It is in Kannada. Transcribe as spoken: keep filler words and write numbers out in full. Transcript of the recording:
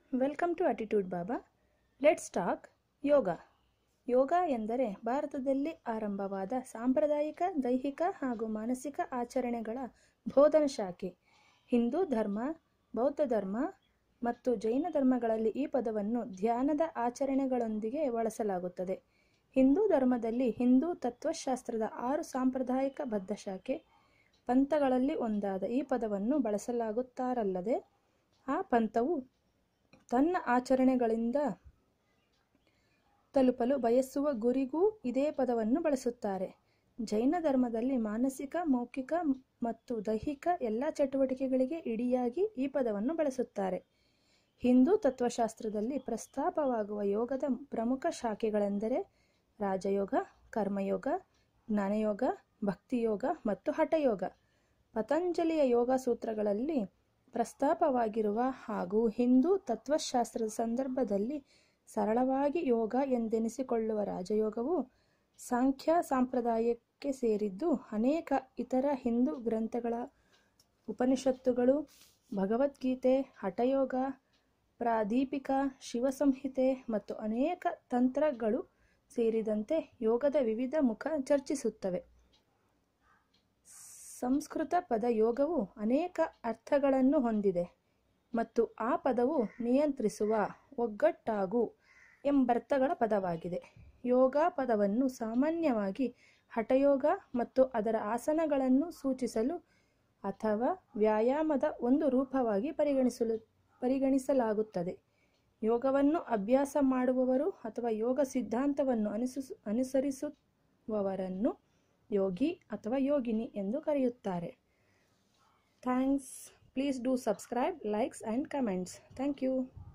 Welcome to attitude Baba. Let's talk yoga. Yoga ಎಂದರೆ ಭಾರತದಲ್ಲಿ ಆರಂಭವಾದ ಸಾಂಪ್ರದಾಯಿಕ ದೈಹಿಕ ಹಾಗೂ ಮಾನಸಿಕ ಆಚರಣೆಗಳ ಬೋಧನ ಶಾಖೆ. ಹಿಂದೂ ಧರ್ಮ, ಬೌದ್ಧ ಧರ್ಮ ಮತ್ತು ಜೈನ ಧರ್ಮಗಳಲ್ಲಿ ಈ ಪದವನ್ನು ಧ್ಯಾನದ ಆಚರಣೆಗಳೊಂದಿಗೆ ಬಳಸಲಾಗುತ್ತದೆ. ಹಿಂದೂ ಧರ್ಮದಲ್ಲಿ ಹಿಂದೂ ತತ್ವಶಾಸ್ತ್ರದ ಆರು ಸಾಂಪ್ರದಾಯಿಕ ಬದ್ಧ ಶಾಖೆ ಪಂಥಗಳಲ್ಲಿ ಒಂದಾದ ಈ ಪದವನ್ನು ಬಳಸಲಾಗುತ್ತಾರಲ್ಲದೆ ಆ ಪಂಥವು ತನ್ನ ಆಚರಣೆಗಳಿಂದ ತಲುಪಲು ಬಯಸುವ ಗುರಿಗೂ ಇದೇ ಪದವನ್ನು ಬಳಸುತ್ತಾರೆ. ಜೈನ ಧರ್ಮದಲ್ಲಿ ಮಾನಸಿಕ, ಮೌಖಿಕ ಮತ್ತು ದೈಹಿಕ ಎಲ್ಲ ಚಟುವಟಿಕೆಗಳಿಗೆ ಇಡಿಯಾಗಿ ಈ ಪದವನ್ನು ಬಳಸುತ್ತಾರೆ. ಹಿಂದೂ ತತ್ವಶಾಸ್ತ್ರದಲ್ಲಿ ಪ್ರಸ್ತಾಪವಾಗುವ ಯೋಗದ ಪ್ರಮುಖ ಶಾಖೆಗಳೆಂದರೆ ರಾಜಯೋಗ, ಕರ್ಮಯೋಗ, ಜ್ಞಾನಯೋಗ, ಭಕ್ತಿಯೋಗ ಮತ್ತು ಹಠಯೋಗ. ಪತಂಜಲಿಯ ಯೋಗ ಸೂತ್ರಗಳಲ್ಲಿ ಪ್ರಸ್ತಾಪವಾಗಿರುವ ಹಾಗೂ ಹಿಂದೂ ತತ್ವಶಾಸ್ತ್ರದ ಸಂದರ್ಭದಲ್ಲಿ ಸರಳವಾಗಿ ಯೋಗ ಎಂದೆನಿಸಿಕೊಳ್ಳುವ ರಾಜಯೋಗವು ಸಾಂಖ್ಯ ಸಂಪ್ರದಾಯಕ್ಕೆ ಸೇರಿದ್ದು, ಅನೇಕ ಇತರ ಹಿಂದೂ ಗ್ರಂಥಗಳ ಉಪನಿಷತ್ತುಗಳು, ಭಗವದ್ಗೀತೆ, ಹಠಯೋಗ, ಪ್ರಾದೀಪಿಕ, ಶಿವಸಂಹಿತೆ ಮತ್ತು ಅನೇಕ ತಂತ್ರಗಳು ಸೇರಿದಂತೆ ಯೋಗದ ವಿವಿಧ ಮುಖ ಚರ್ಚಿಸುತ್ತವೆ. ಸಂಸ್ಕೃತ ಪದ ಯೋಗವು ಅನೇಕ ಅರ್ಥಗಳನ್ನು ಹೊಂದಿದೆ ಮತ್ತು ಆ ಪದವು ನಿಯಂತ್ರಿಸುವ, ಒಗ್ಗಟ್ಟಾಗು ಎಂಬರ್ಥಗಳ ಪದವಾಗಿದೆ. ಯೋಗ ಪದವನ್ನು ಸಾಮಾನ್ಯವಾಗಿ ಹಠಯೋಗ ಮತ್ತು ಅದರ ಆಸನಗಳನ್ನು ಸೂಚಿಸಲು ಅಥವಾ ವ್ಯಾಯಾಮದ ಒಂದು ರೂಪವಾಗಿ ಪರಿಗಣಿಸಲು ಪರಿಗಣಿಸಲಾಗುತ್ತದೆ. ಯೋಗವನ್ನು ಅಭ್ಯಾಸ ಮಾಡುವವರು ಅಥವಾ ಯೋಗ ಸಿದ್ಧಾಂತವನ್ನು ಅನುಸರಿಸು ಅನುಸರಿಸುವವರನ್ನು ಯೋಗಿ ಅಥವಾ ಯೋಗಿನಿ ಎಂದು ಕರೆಯುತ್ತಾರೆ. Thanks. Please do subscribe, likes and comments. Thank you.